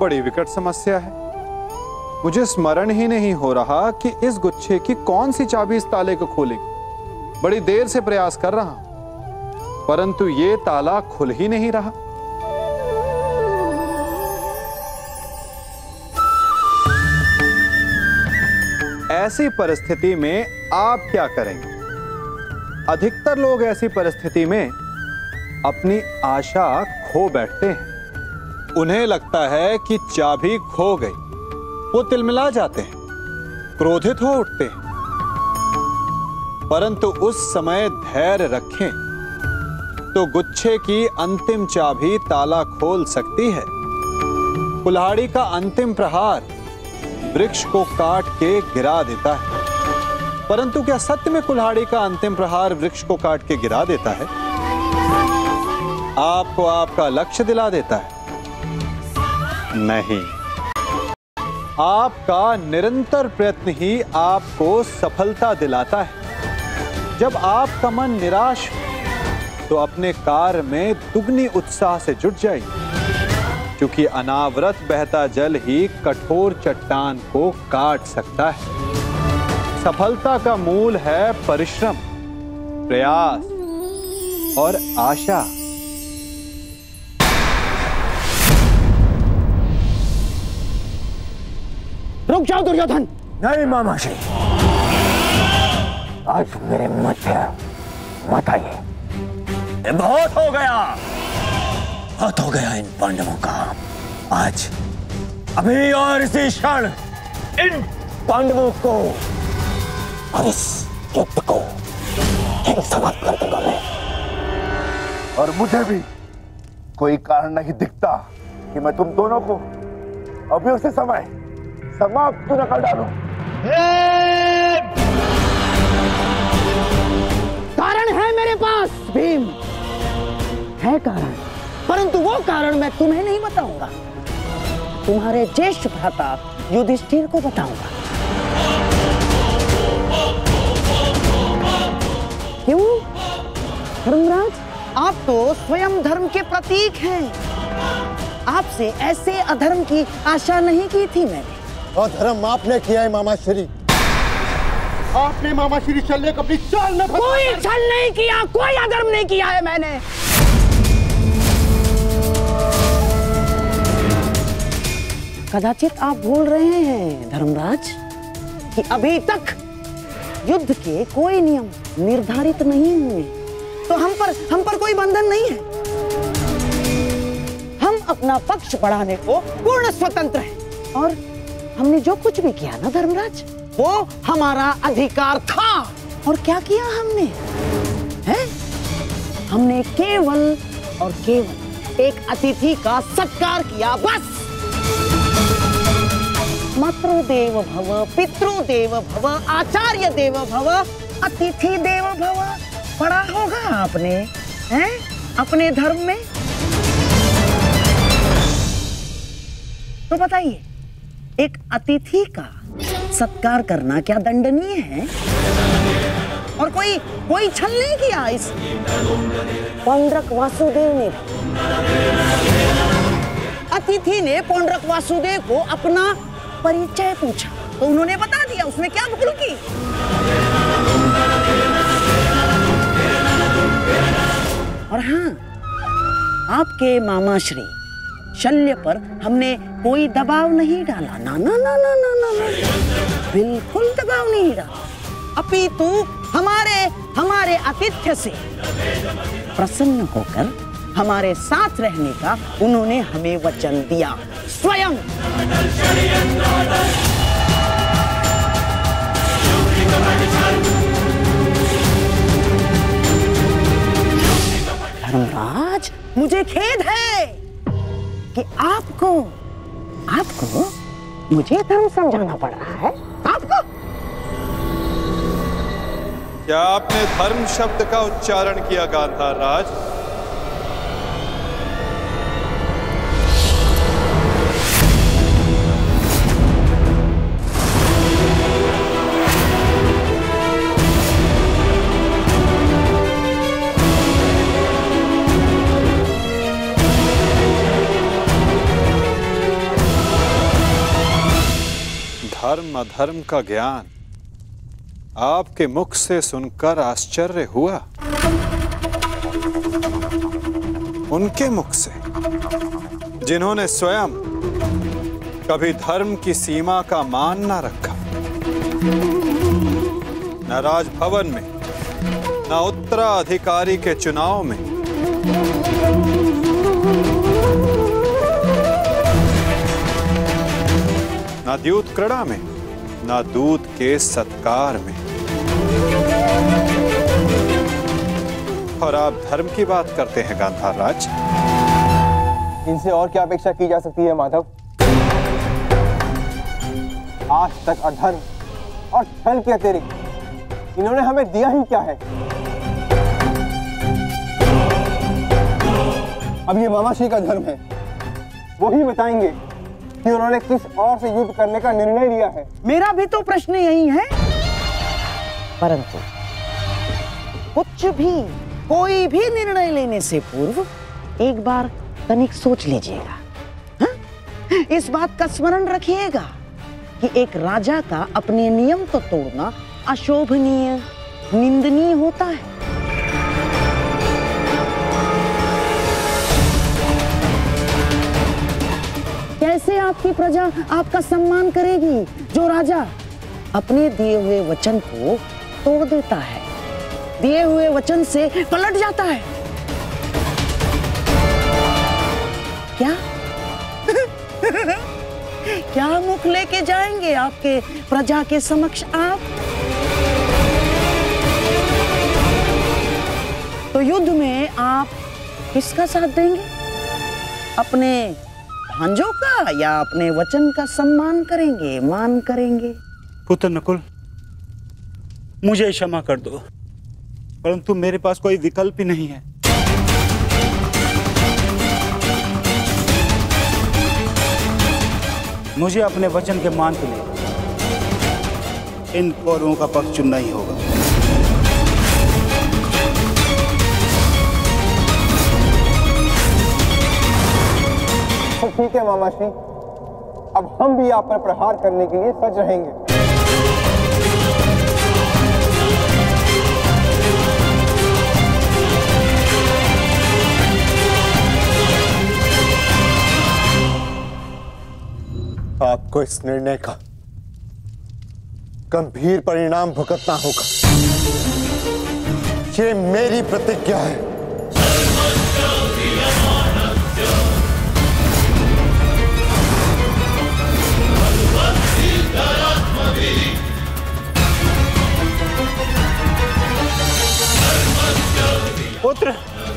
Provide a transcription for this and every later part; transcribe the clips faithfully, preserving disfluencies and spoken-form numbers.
बड़ी विकट समस्या है। मुझे स्मरण ही नहीं हो रहा कि इस गुच्छे की कौन सी चाबी इस ताले को खोलेगी। बड़ी देर से प्रयास कर रहा हूं, परंतु ये ताला खुल ही नहीं रहा। ऐसी परिस्थिति में आप क्या करेंगे? अधिकतर लोग ऐसी परिस्थिति में अपनी आशा खो बैठते हैं। उन्हें लगता है कि चाबी खो गई, वो तिलमिला जाते हैं, क्रोधित हो उठते हैं। परंतु उस समय धैर्य रखें तो गुच्छे की अंतिम चाबी ताला खोल सकती है। कुल्हाड़ी का अंतिम प्रहार वृक्ष को काट के गिरा देता है, परंतु क्या सत्य में कुल्हाड़ी का अंतिम प्रहार वृक्ष को काट के गिरा देता है? आपको आपका लक्ष्य दिला देता है? नहीं, आपका निरंतर प्रयत्न ही आपको सफलता दिलाता है। जब आपका मन निराश हो तो अपने कार्य में दुगनी उत्साह से जुट जाइए, क्योंकि अनावरत बहता जल ही कठोर चट्टान को काट सकता है। सफलता का मूल है परिश्रम, प्रयास और आशा। रुक जाओ दुर्योधन। नहीं मामाश्री, आज मेरे मध्य मत आइए। बहुत हो गया, बहुत हो गया इन पांडवों का। आज अभी और इसी क्षण इन पांडवों को और इस युद्ध को समाप्त कर दूंगा मैं। और मुझे भी कोई कारण नहीं दिखता कि मैं तुम दोनों को अभी उसी समय समाप्त न कर डालूं। कारण है मेरे पास भीम, है कारण, परंतु वो कारण मैं तुम्हें नहीं बताऊंगा, तुम्हारे ज्येष्ठ भ्राता युधिष्ठिर को बताऊंगा। क्यों धर्मराज, आप तो स्वयं धर्म के प्रतीक हैं। आपसे ऐसे अधर्म की आशा नहीं की थी मैंने। अधर्म आपने किया है मामाश्री। आपने मामाश्री शल्य को अपनी चाल में फंसाया। कोई छल नहीं किया, कोई अधर्म नहीं किया है मैंने। कदाचित आप भूल रहे हैं धर्मराज कि अभी तक युद्ध के कोई नियम निर्धारित नहीं हुए, तो हम पर हम पर कोई बंधन नहीं है। हम अपना पक्ष बढ़ाने को पूर्ण स्वतंत्र हैं, और हमने जो कुछ भी किया ना धर्मराज, वो हमारा अधिकार था। और क्या किया हमने? हैं? हमने केवल और केवल एक अतिथि का सत्कार किया, बस। मातृदेव भव, पितृदेव भव, आचार्य देव भव, अतिथि देव भव। पढ़ा होगा आपने, हैं? अपने धर्म में। तो बताइए, एक अतिथि का सत्कार करना क्या दंडनीय है? और कोई कोई छल नहीं किया इस पोंड्रक वासुदेव ने। अतिथि ने पोंड्रक वासुदेव को अपना परिचय पूछा तो उन्होंने बता दिया, उसमें क्या भूल की। और हाँ, आपके मामा श्री शल्य पर हमने कोई दबाव नहीं डाला। ना ना ना ना ना ना, ना। बिल्कुल दबाव नहीं डाला, अपितु हमारे हमारे आतिथ्य से प्रसन्न होकर हमारे साथ रहने का उन्होंने हमें वचन दिया स्वयं। धर्मराज, मुझे खेद है कि आपको आपको मुझे धर्म समझाना पड़ रहा है। आपको क्या आपने धर्म शब्द का उच्चारण किया गांधार राज? धर्म अधर्म का ज्ञान आपके मुख से सुनकर आश्चर्य हुआ, उनके मुख से जिन्होंने स्वयं कभी धर्म की सीमा का मान न रखा, न राजभवन में, न उत्तराधिकारी के चुनाव में, न द्यूत क्रीड़ा में, न दूत के सत्कार में। और आप धर्म की बात करते हैं गांधार राज। इनसे और क्या अपेक्षा की जा सकती है माधव? आज तक अधर्म और छल के अतिरिक्त इन्होंने हमें दिया ही क्या है? अब ये मामाश्री का धर्म है, वो ही बताएंगे कि उन्होंने किस और से युद्ध करने का निर्णय लिया है। मेरा भी तो प्रश्न यही है, परंतु कुछ भी कोई भी निर्णय लेने से पूर्व एक बार तनिक सोच लीजिएगा। हाँ? इस बात का स्मरण रखिएगा कि एक राजा का अपने नियम तो तोड़ना अशोभनीय, निंदनीय होता है। कैसे आपकी प्रजा आपका सम्मान करेगी जो राजा अपने दिए हुए वचन को तोड़ देता है, दिए हुए वचन से पलट जाता है? क्या क्या मुख लेके जाएंगे आपके प्रजा के समक्ष आप? तो युद्ध में आप किसका साथ देंगे? अपने भांजों का या अपने वचन का सम्मान करेंगे, मान करेंगे? पुत्र नकुल, मुझे क्षमा कर दो, परंतु मेरे पास कोई विकल्प ही नहीं है। मुझे अपने वचन के मान के लिए इन कौरवों का पक्ष चुनना ही होगा। तो ठीक है मामाश्री, अब हम भी आप पर प्रहार करने के लिए सज रहेंगे। आपको इस निर्णय का गंभीर परिणाम भुगतना होगा। ये मेरी प्रतिज्ञा है। पुत्र,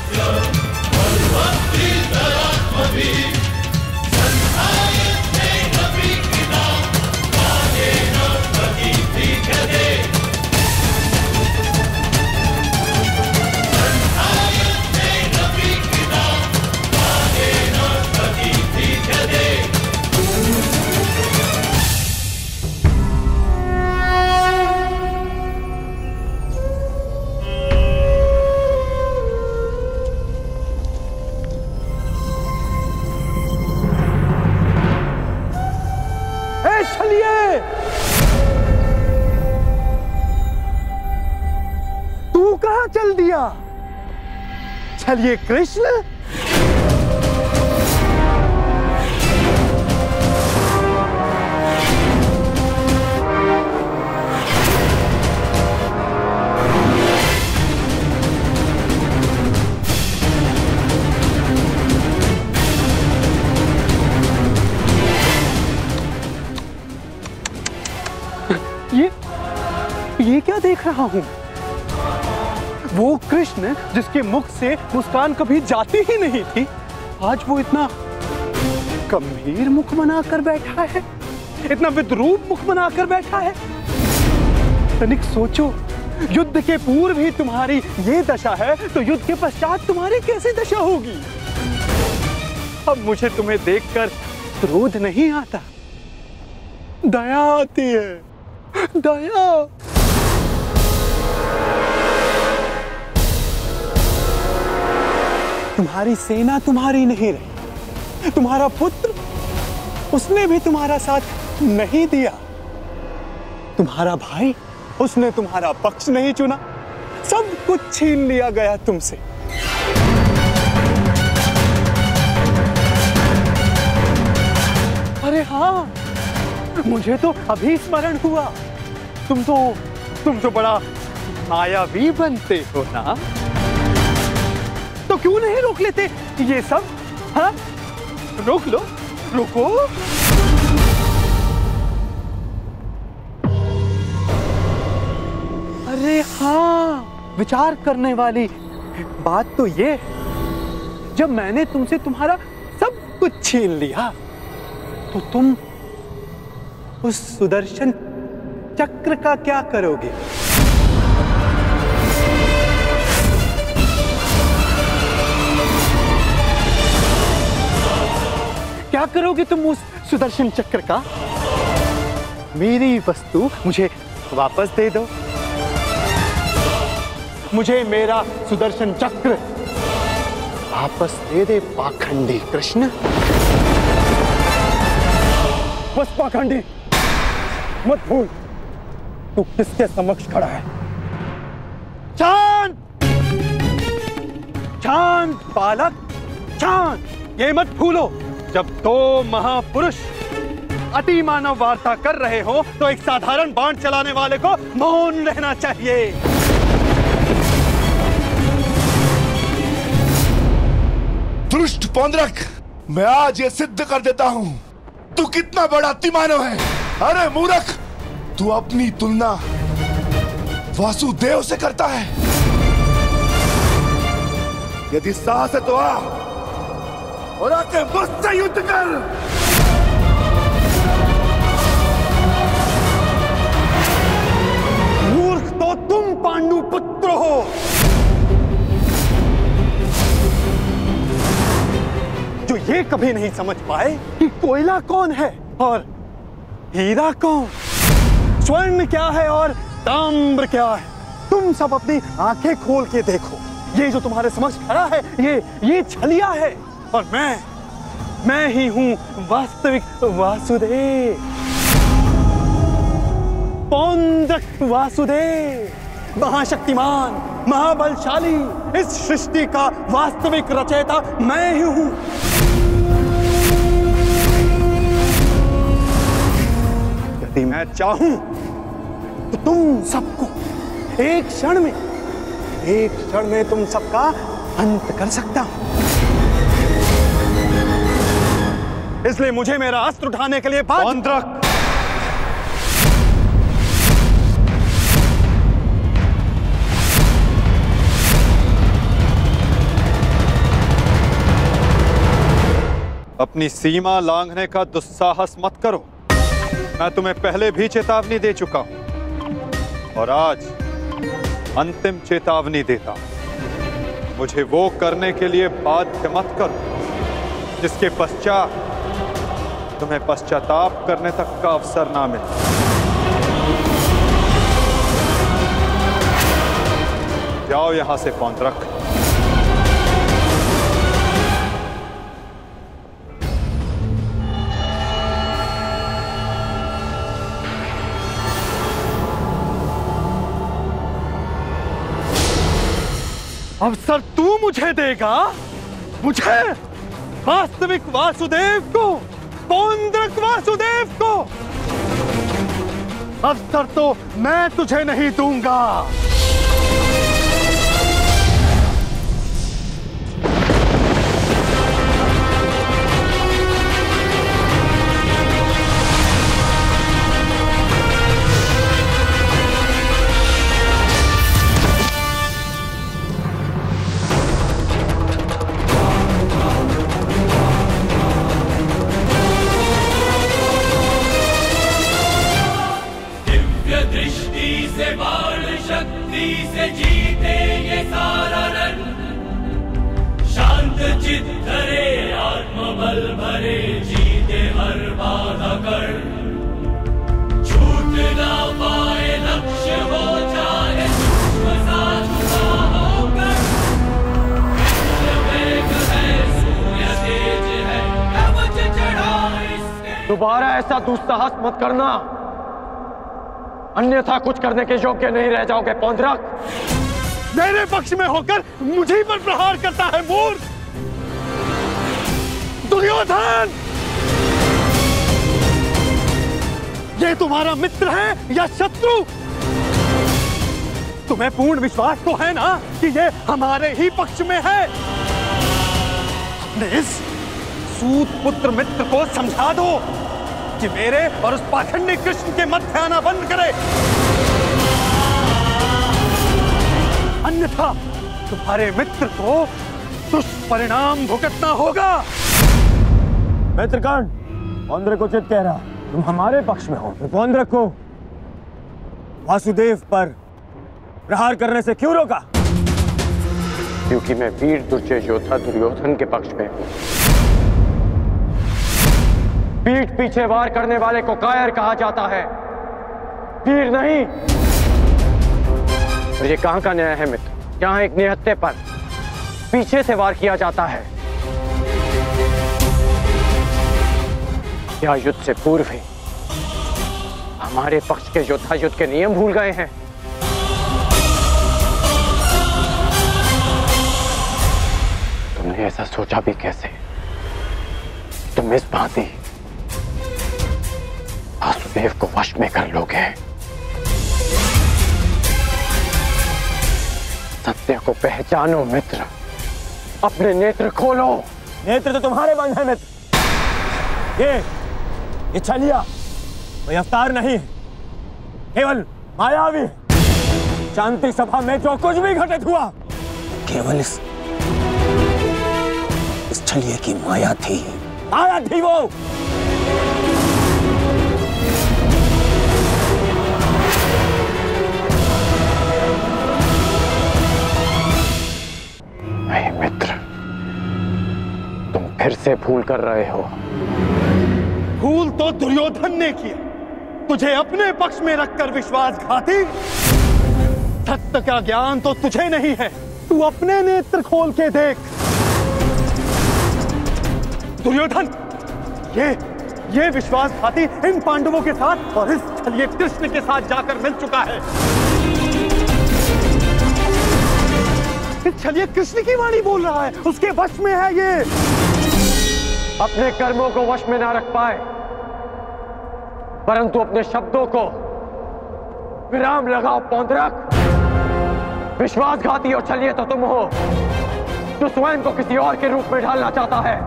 चल दिया? चलिए कृष्ण, ये ये क्या देख रहा हूं? वो कृष्ण जिसके मुख से मुस्कान कभी जाती ही नहीं थी, आज वो इतना गंभीर मुख बनाकर बैठा है, इतना विद्रूप मुख बनाकर बैठा है। तनिक सोचो, युद्ध के पूर्व ही तुम्हारी ये दशा है, तो युद्ध के पश्चात तुम्हारी कैसी दशा होगी? अब मुझे तुम्हें देखकर क्रोध नहीं आता, दया आती है, दया। तुम्हारी सेना तुम्हारी नहीं रही, तुम्हारा पुत्र, उसने भी तुम्हारा साथ नहीं दिया। तुम्हारा भाई, उसने तुम्हारा पक्ष नहीं चुना, सब कुछ छीन लिया गया तुमसे। अरे हाँ, मुझे तो अभी स्मरण हुआ, तुम तो तुम तो बड़ा मायावी बनते हो ना, तो क्यों नहीं रोक लेते ये सब? हाँ, रोक लो, रुको। अरे हाँ, विचार करने वाली बात तो ये, जब मैंने तुमसे तुम्हारा सब कुछ छीन लिया तो तुम उस सुदर्शन चक्र का क्या करोगे? क्या करोगे तुम उस सुदर्शन चक्र का? मेरी वस्तु मुझे वापस दे दो, मुझे मेरा सुदर्शन चक्र वापस दे दे पाखंडी कृष्ण। बस पाखंडी, मत भूल तू किसके समक्ष खड़ा है। शांत शांत बालक, शांत। ये मत भूलो, जब दो महापुरुष अति मानव वार्ता कर रहे हो तो एक साधारण बाण चलाने वाले को मौन रहना चाहिए। दुष्ट पोंद्रक, मैं आज ये सिद्ध कर देता हूं तू कितना बड़ा अतिमानव है। अरे मूर्ख, तू अपनी तुलना वासुदेव से करता है। यदि साहस है तो आ और आके मुझसे युद्ध कर। मूर्ख तो तुम पांडु पुत्र हो। जो ये कभी नहीं समझ पाए कि कोयला कौन है और हीरा कौन, स्वर्ण क्या है और ताम्र क्या है। तुम सब अपनी आंखें खोल के देखो, ये जो तुम्हारे समक्ष खड़ा है ये ये छलिया है और मैं मैं ही हूं वास्तविक वासुदेव, पौंद्रक वासुदेव, महाशक्तिमान, महाबलशाली, इस सृष्टि का वास्तविक रचयिता मैं ही हूं। यदि मैं चाहूं तो तुम सबको एक क्षण में एक क्षण में तुम सबका अंत कर सकता हूं। इसलिए मुझे मेरा अस्त्र उठाने के लिए पौंद्रक, अपनी सीमा लांघने का दुस्साहस मत करो। मैं तुम्हें पहले भी चेतावनी दे चुका हूं और आज अंतिम चेतावनी देता हूं। मुझे वो करने के लिए बाध्य मत करो जिसके पश्चात तुम्हें पश्चाताप करने तक का अवसर ना मिले। जाओ यहां से पौंद्रक। अवसर तू मुझे देगा, मुझे, वास्तविक वासुदेव को, पौंद्रक वासुदेव को। अवसर तो मैं तुझे नहीं दूंगा। दोबारा ऐसा दुस्साहस मत करना, अन्यथा कुछ करने के योग्य नहीं रह जाओगे पोंद्रक। मेरे पक्ष में होकर मुझे पर प्रहार करता है मूर्ख दुर्योधन। ये तुम्हारा मित्र है या शत्रु? तुम्हें पूर्ण विश्वास तो है ना कि ये हमारे ही पक्ष में है। अपने इस सूत पुत्र मित्र को समझा दो कि मेरे और उस पाखंडी कृष्ण के मध्य आना बंद करे, अन्यथा तुम्हारे मित्र को दुष्परिणाम भुगतना होगा। मित्र कर्ण, पोंद्रक को चित कह रहा, तुम हमारे पक्ष में हो, तो पोंद्रक को वासुदेव पर प्रहार करने से क्यों रोका? क्योंकि मैं वीर दुर्जय योद्धा दुर्योधन के पक्ष में हूं। पीठ पीछे वार करने वाले को कायर कहा जाता है, वीर नहीं। और ये कहां का न्याय है मित्र? यहां एक निहत्थे पर पीछे से वार किया जाता है। क्या युद्ध से पूर्व ही हमारे पक्ष के योद्धा युद्ध के नियम भूल गए हैं? तुमने ऐसा सोचा भी कैसे? तुम इस भांति वासुदेव को वश में कर लोगे? सत्य को पहचानो मित्र, अपने नेत्र खोलो। नेत्र तो तुम्हारे बंद है मित्र। ये ये छलिया कोई अवतार नहीं, केवल मायावी। शांति सभा में जो कुछ भी घटित हुआ केवल इस इस छलिए की माया थी, माया थी वो। नहीं मित्र, तुम फिर से भूल कर रहे हो। भूल तो दुर्योधन ने किया, तुझे अपने पक्ष में रखकर विश्वासघाती। सत्य का ज्ञान तो तुझे नहीं है, तू अपने नेत्र खोल के देख। दुर्योधन, ये ये विश्वासघाती इन पांडवों के साथ और इस छलिए कृष्ण के साथ जाकर मिल चुका है। इस छलिए कृष्ण की वाणी बोल रहा है, उसके वश में है ये। अपने कर्मों को वश में ना रख पाए, परंतु अपने शब्दों को विराम लगाओ पोंद्रक। विश्वासघाती और छलिए तो तुम हो, जो स्वयं को किसी और के रूप में ढालना चाहता है।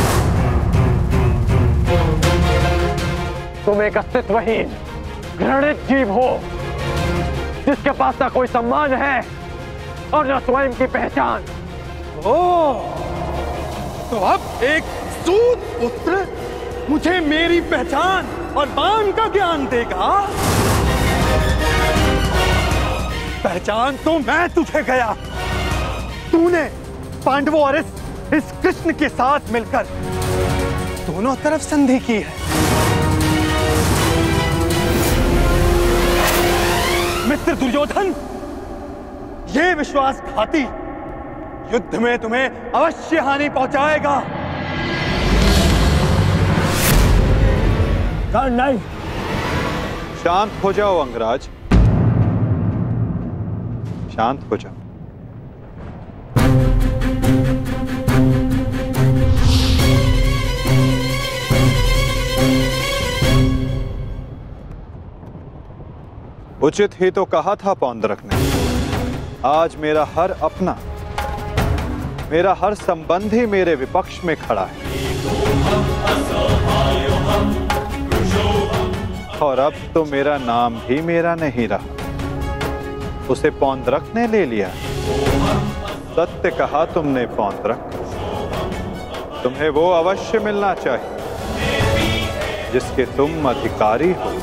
तुम एक अस्तित्वहीन घृणित जीव हो, जिसके पास ना कोई सम्मान है और न स्वयं की पहचान। ओ, तो अब एक सूत पुत्र मुझे मेरी पहचान और बाण का ज्ञान देगा। पहचान तो मैं तुझे गया। तूने पांडवों और इस, इस कृष्ण के साथ मिलकर दोनों तरफ संधि की है। मित्र दुर्योधन, ये विश्वासघाती युद्ध में तुम्हें अवश्य हानि पहुंचाएगा। नहीं। शांत हो जाओ अंगराज, शांत हो जाओ। उचित ही तो कहा था पौंद्रक ने। आज मेरा हर अपना, मेरा हर संबंधी मेरे विपक्ष में खड़ा है, और अब तो मेरा नाम भी मेरा नहीं रहा, उसे पौंद्रक ने ले लिया। सत्य कहा तुमने पौंद्रक, तुम्हें वो अवश्य मिलना चाहिए जिसके तुम अधिकारी हो।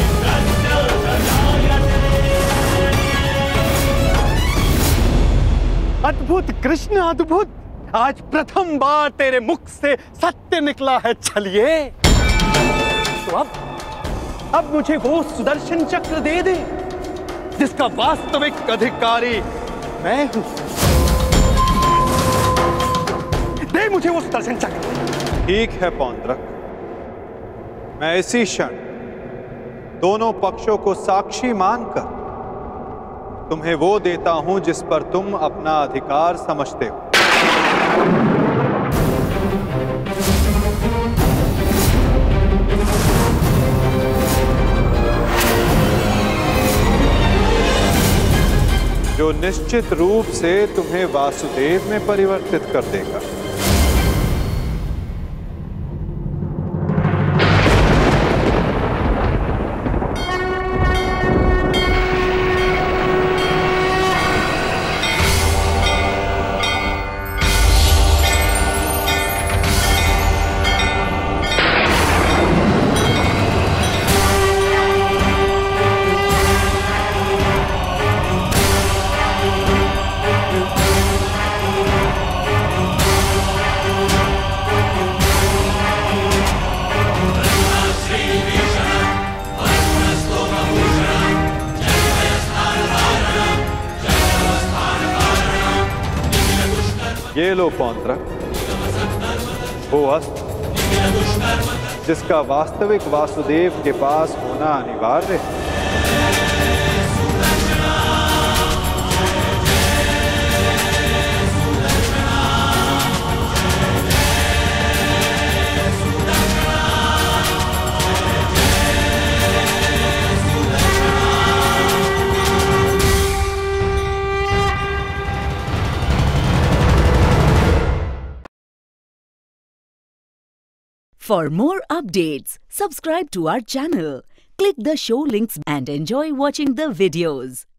अद्भुत कृष्ण, अद्भुत। आज प्रथम बार तेरे मुख से सत्य निकला है छलिए। तो अब अब मुझे वो सुदर्शन चक्र दे दे जिसका वास्तविक अधिकारी मैं हूं। दे मुझे वो सुदर्शन चक्र। ठीक है पौंद्रक, मैं इसी क्षण दोनों पक्षों को साक्षी मानकर तुम्हें वो देता हूं जिस पर तुम अपना अधिकार समझते हो। जो निश्चित रूप से तुम्हें वासुदेव में परिवर्तित कर देगा। ये लो पौंद्रक, वो अस्त्र जिसका वास्तविक वासुदेव के पास होना अनिवार्य है। For more updates, subscribe to our channel, click the show links and enjoy watching the videos.